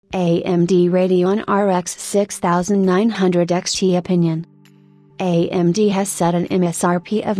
AMD Radeon RX 6900 XT opinion. AMD has set an MSRP of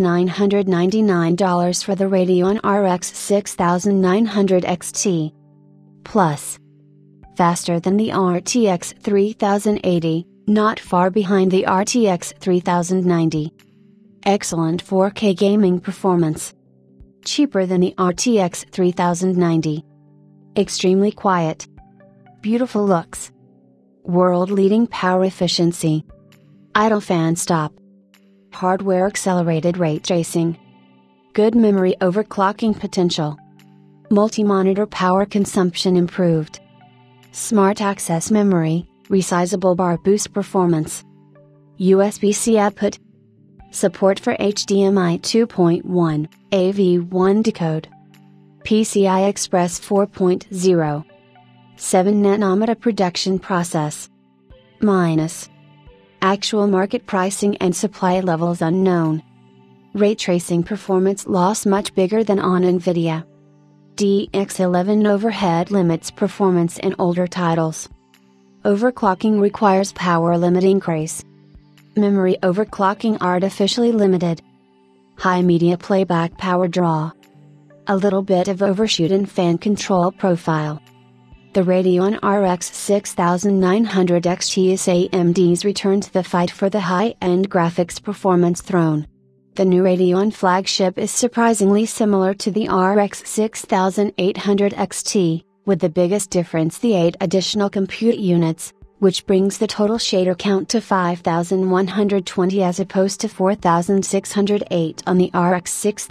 $999 for the Radeon RX 6900 XT. Plus, faster than the RTX 3080, not far behind the RTX 3090. Excellent 4K gaming performance. Cheaper than the RTX 3090. Extremely quiet. Beautiful looks. World-leading power efficiency. Idle fan stop. Hardware accelerated ray tracing. Good memory overclocking potential. Multi-monitor power consumption improved. Smart access memory, resizable bar boost performance. USB-C output. Support for HDMI 2.1, AV1 decode. PCI Express 4.0. 7nm production process. Minus. Actual market pricing and supply levels unknown. Ray tracing performance loss much bigger than on Nvidia. DX11 overhead limits performance in older titles. Overclocking requires power limit increase. Memory overclocking artificially limited. High media playback power draw. A little bit of overshoot in fan control profile. The Radeon RX 6900 XT is AMD's return to the fight for the high-end graphics performance throne. The new Radeon flagship is surprisingly similar to the RX 6800 XT, with the biggest difference the 8 additional compute units, which brings the total shader count to 5120 as opposed to 4608 on the RX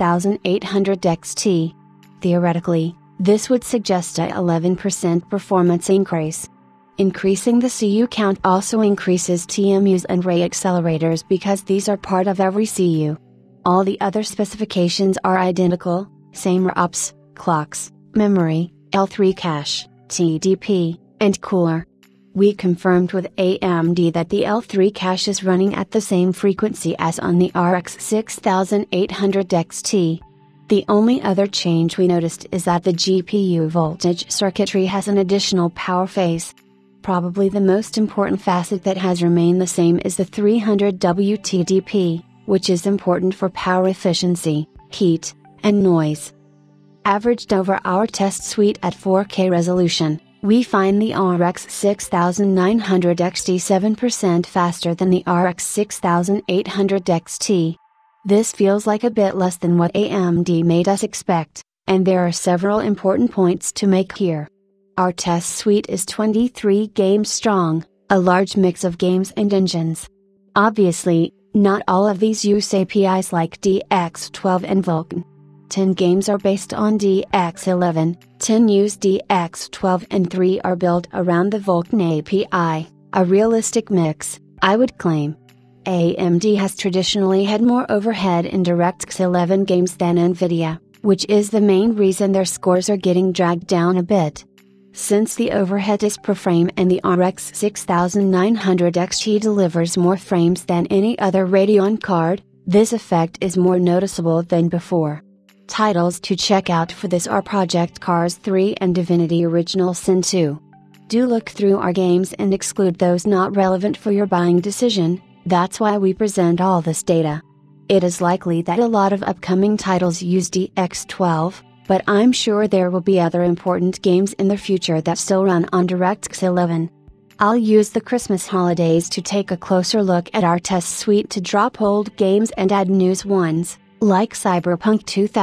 6800 XT. Theoretically, this would suggest a 11% performance increase. Increasing the CU count also increases TMUs and ray accelerators because these are part of every CU. All the other specifications are identical, same ROPS, clocks, memory, L3 cache, TDP, and cooler. We confirmed with AMD that the L3 cache is running at the same frequency as on the RX 6800 XT. The only other change we noticed is that the GPU voltage circuitry has an additional power phase. Probably the most important facet that has remained the same is the 300W TDP, which is important for power efficiency, heat, and noise. Averaged over our test suite at 4K resolution, we find the RX 6900 XT 7% faster than the RX 6800 XT. This feels like a bit less than what AMD made us expect, and there are several important points to make here. Our test suite is 23 games strong, a large mix of games and engines. Obviously, not all of these use APIs like DX12 and Vulkan. 10 games are based on DX11, 10 use DX12 and 3 are built around the Vulkan API, a realistic mix, I would claim. AMD has traditionally had more overhead in DirectX 11 games than Nvidia, which is the main reason their scores are getting dragged down a bit. Since the overhead is per frame and the RX 6900 XT delivers more frames than any other Radeon card, this effect is more noticeable than before. Titles to check out for this are Project Cars 3 and Divinity Original Sin 2. Do look through our games and exclude those not relevant for your buying decision. That's why we present all this data. It is likely that a lot of upcoming titles use DX12, but I'm sure there will be other important games in the future that still run on DirectX 11. I'll use the Christmas holidays to take a closer look at our test suite to drop old games and add new ones, like Cyberpunk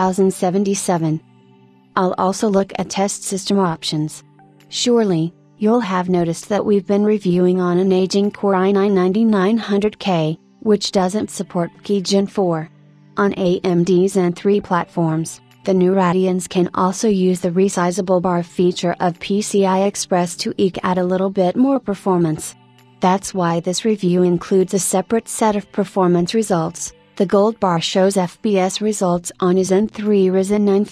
2077. I'll also look at test system options. Surely, you'll have noticed that we've been reviewing on an aging Core i9-9900K, which doesn't support PCIe Gen 4. On AMD's Zen 3 platforms, the new Radeons can also use the resizable bar feature of PCI Express to eke out a little bit more performance. That's why this review includes a separate set of performance results. The gold bar shows FPS results on a Zen 3 Ryzen 9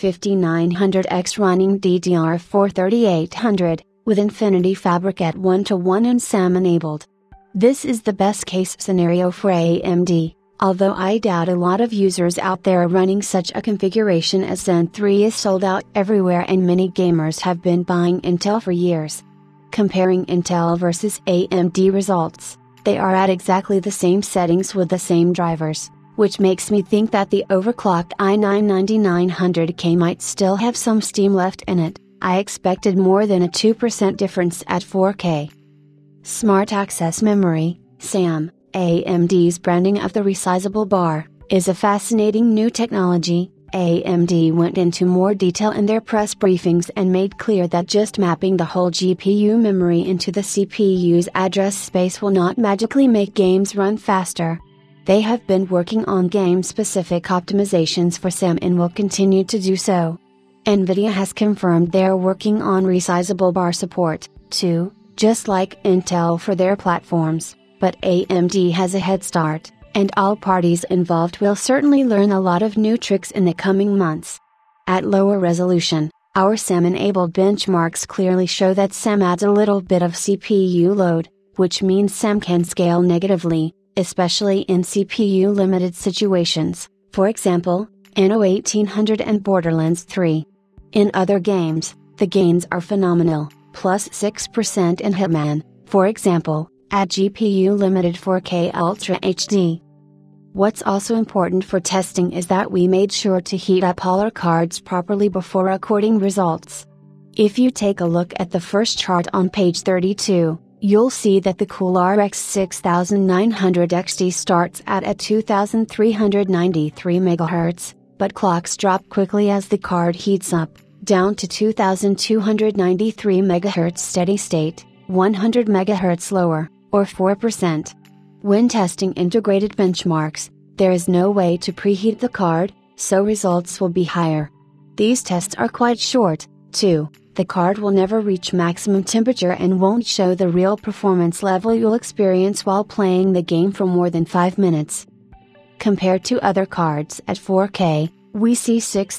5900X running DDR4 3800, with Infinity Fabric at 1:1 and SAM enabled. This is the best case scenario for AMD, although I doubt a lot of users out there are running such a configuration as Zen 3 is sold out everywhere and many gamers have been buying Intel for years. Comparing Intel versus AMD results, they are at exactly the same settings with the same drivers, which makes me think that the overclocked i9-9900K might still have some steam left in it. I expected more than a 2% difference at 4K. Smart Access Memory, SAM, AMD's branding of the resizable bar, is a fascinating new technology. AMD went into more detail in their press briefings and made clear that just mapping the whole GPU memory into the CPU's address space will not magically make games run faster. They have been working on game-specific optimizations for SAM and will continue to do so. NVIDIA has confirmed they are working on resizable bar support, too, just like Intel for their platforms, but AMD has a head start, and all parties involved will certainly learn a lot of new tricks in the coming months. At lower resolution, our SAM-enabled benchmarks clearly show that SAM adds a little bit of CPU load, which means SAM can scale negatively, especially in CPU-limited situations, for example, Anno 1800 and Borderlands 3. In other games, the gains are phenomenal, plus 6% in Hitman, for example, at GPU-limited 4K Ultra HD. What's also important for testing is that we made sure to heat up all our cards properly before recording results. If you take a look at the first chart on page 32, you'll see that the CoolRx 6900 XT starts at 2393 MHz, but clocks drop quickly as the card heats up, down to 2293 MHz steady state, 100 MHz lower, or 4%. When testing integrated benchmarks, there is no way to preheat the card, so results will be higher. These tests are quite short, too. The card will never reach maximum temperature and won't show the real performance level you'll experience while playing the game for more than 5 minutes. Compared to other cards at 4K, we see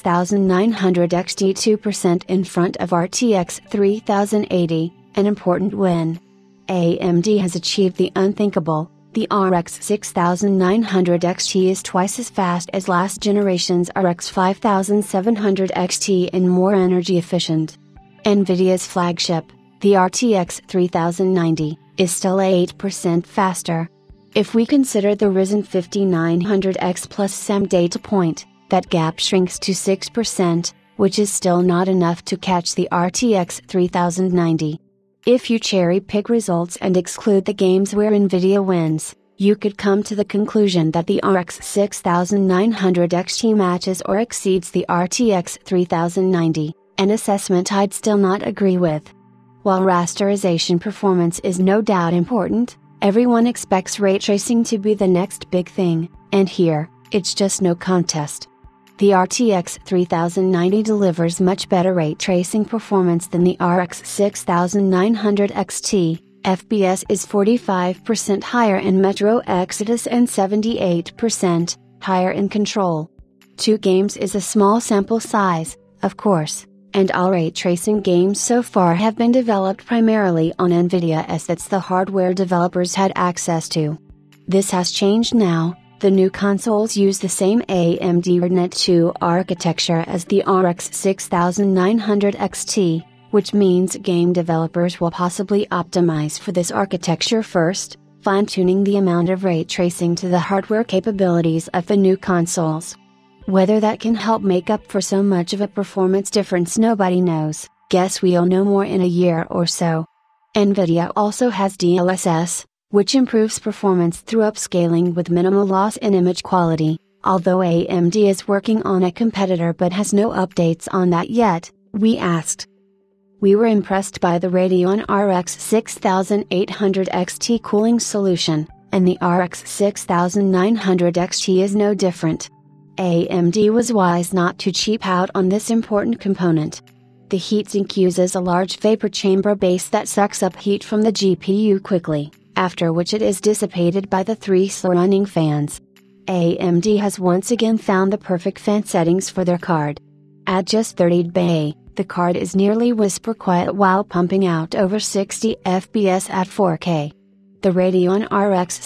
6900 XT 2% in front of RTX 3080, an important win. AMD has achieved the unthinkable. The RX 6900 XT is twice as fast as last generation's RX 5700 XT and more energy efficient. NVIDIA's flagship, the RTX 3090, is still 8% faster. If we consider the Ryzen 5900X plus SAM data point, that gap shrinks to 6%, which is still not enough to catch the RTX 3090. If you cherry-pick results and exclude the games where NVIDIA wins, you could come to the conclusion that the RX 6900 XT matches or exceeds the RTX 3090, an assessment I'd still not agree with. While rasterization performance is no doubt important, everyone expects ray tracing to be the next big thing, and here, it's just no contest. The RTX 3090 delivers much better ray tracing performance than the RX 6900 XT. FPS is 45% higher in Metro Exodus and 78% higher in Control. 2 games is a small sample size, of course, and all ray tracing games so far have been developed primarily on NVIDIA as that's the hardware developers had access to. This has changed now. The new consoles use the same AMD Radeon 2 architecture as the RX 6900 XT, which means game developers will possibly optimize for this architecture first, fine-tuning the amount of ray tracing to the hardware capabilities of the new consoles. Whether that can help make up for so much of a performance difference nobody knows, guess we'll know more in a year or so. NVIDIA also has DLSS, which improves performance through upscaling with minimal loss in image quality, although AMD is working on a competitor but has no updates on that yet, we asked. We were impressed by the Radeon RX 6800 XT cooling solution, and the RX 6900 XT is no different. AMD was wise not to cheap out on this important component. The heatsink uses a large vapor chamber base that sucks up heat from the GPU quickly, after which it is dissipated by the 3 slow-running fans. AMD has once again found the perfect fan settings for their card. At just 30 dB, the card is nearly whisper quiet while pumping out over 60 FPS at 4K. The Radeon RX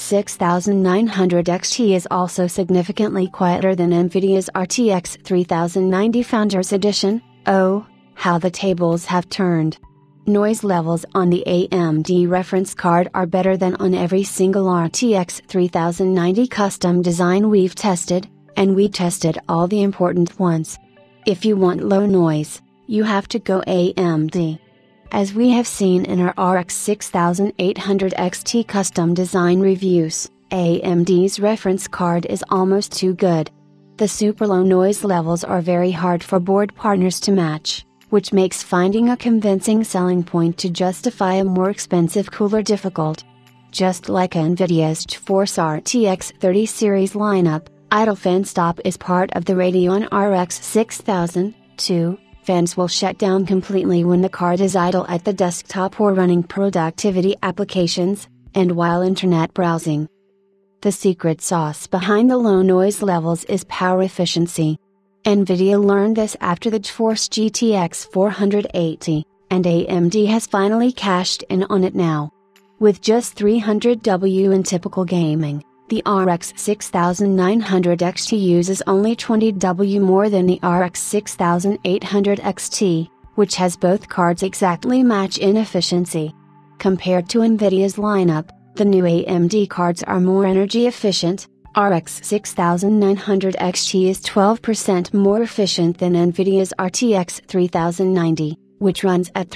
6900 XT is also significantly quieter than NVIDIA's RTX 3090 Founders Edition. Oh, how the tables have turned. Noise levels on the AMD reference card are better than on every single RTX 3090 custom design we've tested, and we tested all the important ones. If you want low noise, you have to go AMD. As we have seen in our RX 6800 XT custom design reviews, AMD's reference card is almost too good. The super low noise levels are very hard for board partners to match, which makes finding a convincing selling point to justify a more expensive cooler difficult. Just like NVIDIA's GeForce RTX 30 series lineup, idle fan stop is part of the Radeon RX 6000, too. Fans will shut down completely when the card is idle at the desktop or running productivity applications, and while internet browsing. The secret sauce behind the low noise levels is power efficiency. NVIDIA learned this after the GeForce GTX 480, and AMD has finally cashed in on it now. With just 300W in typical gaming, the RX 6900 XT uses only 20W more than the RX 6800 XT, which has both cards exactly match in efficiency. Compared to NVIDIA's lineup, the new AMD cards are more energy efficient. RX 6900 XT is 12% more efficient than NVIDIA's RTX 3090, which runs at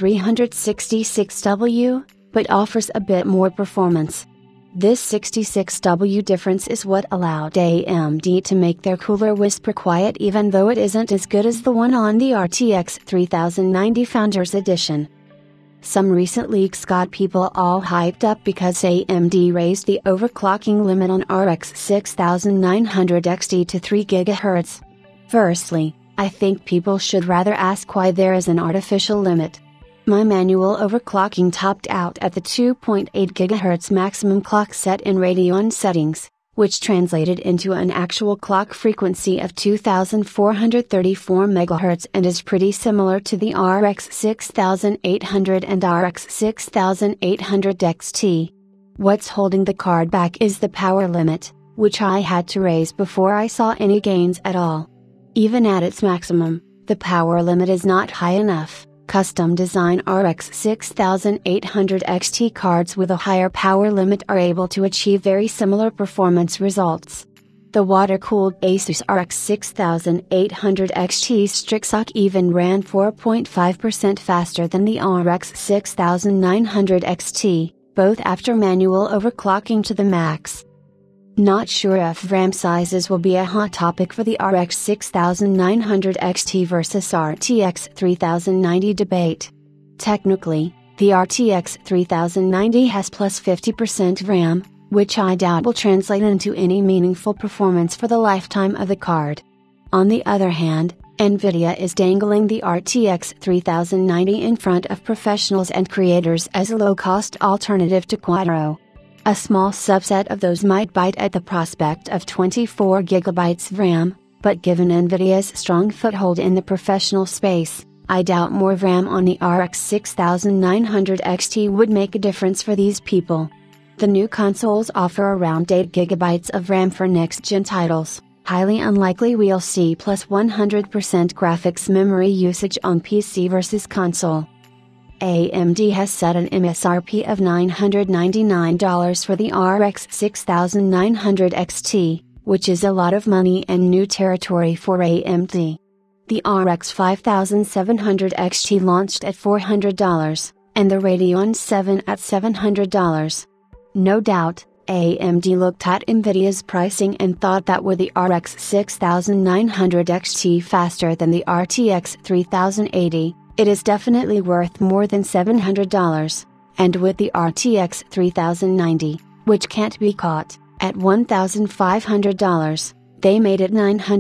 366W, but offers a bit more performance. This 66W difference is what allowed AMD to make their cooler whisper quiet even though it isn't as good as the one on the RTX 3090 Founders Edition. Some recent leaks got people all hyped up because AMD raised the overclocking limit on RX 6900 XT to 3 GHz. Firstly, I think people should rather ask why there is an artificial limit. My manual overclocking topped out at the 2.8 GHz maximum clock set in Radeon settings, which translated into an actual clock frequency of 2434 MHz and is pretty similar to the RX 6800 and RX 6800 XT. What's holding the card back is the power limit, which I had to raise before I saw any gains at all. Even at its maximum, the power limit is not high enough. Custom design RX 6800 XT cards with a higher power limit are able to achieve very similar performance results. The water-cooled Asus RX 6800 XT Strixhawk even ran 4.5% faster than the RX 6900 XT, both after manual overclocking to the max. Not sure if RAM sizes will be a hot topic for the RX 6900 XT versus RTX 3090 debate. Technically, the RTX 3090 has plus 50% RAM, which I doubt will translate into any meaningful performance for the lifetime of the card. On the other hand, NVIDIA is dangling the RTX 3090 in front of professionals and creators as a low-cost alternative to Quadro. A small subset of those might bite at the prospect of 24 GB of RAM, but given NVIDIA's strong foothold in the professional space, I doubt more RAM on the RX 6900 XT would make a difference for these people. The new consoles offer around 8 GB of RAM for next-gen titles. Highly unlikely we'll see plus 100% graphics memory usage on PC versus console. AMD has set an MSRP of $999 for the RX 6900 XT, which is a lot of money and new territory for AMD. The RX 5700 XT launched at $400, and the Radeon 7 at $700. No doubt, AMD looked at NVIDIA's pricing and thought that with the RX 6900 XT faster than the RTX 3080, it is definitely worth more than $700, and with the RTX 3090, which can't be caught, at $1,500, they made it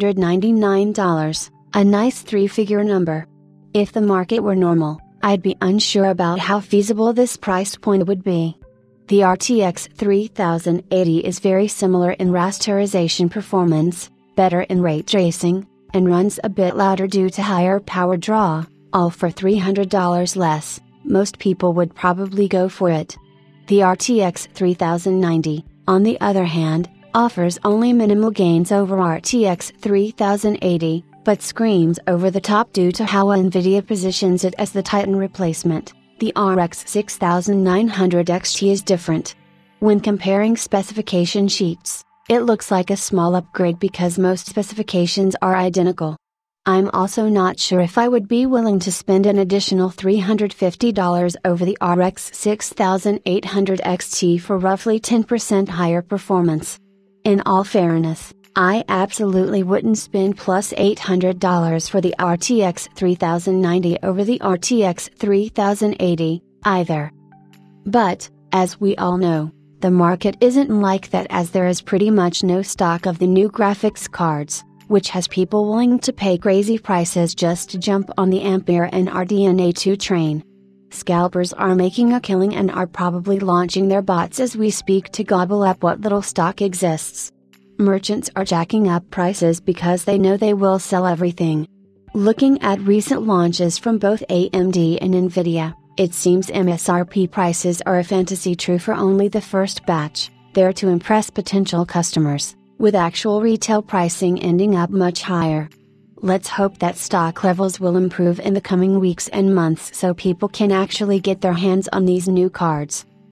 $999, a nice three-figure number. If the market were normal, I'd be unsure about how feasible this price point would be. The RTX 3080 is very similar in rasterization performance, better in ray tracing, and runs a bit louder due to higher power draw. All for $300 less, most people would probably go for it. The RTX 3090, on the other hand, offers only minimal gains over RTX 3080, but screams over the top due to how NVIDIA positions it as the Titan replacement. The RX 6900 XT is different. When comparing specification sheets, it looks like a small upgrade because most specifications are identical. I'm also not sure if I would be willing to spend an additional $350 over the RX 6800 XT for roughly 10% higher performance. In all fairness, I absolutely wouldn't spend plus $800 for the RTX 3090 over the RTX 3080, either. But, as we all know, the market isn't like that, as there is pretty much no stock of the new graphics cards, which has people willing to pay crazy prices just to jump on the Ampere and RDNA 2 train. Scalpers are making a killing and are probably launching their bots as we speak to gobble up what little stock exists. Merchants are jacking up prices because they know they will sell everything. Looking at recent launches from both AMD and Nvidia, it seems MSRP prices are a fantasy true for only the first batch, there to impress potential customers, with actual retail pricing ending up much higher. Let's hope that stock levels will improve in the coming weeks and months so people can actually get their hands on these new cards.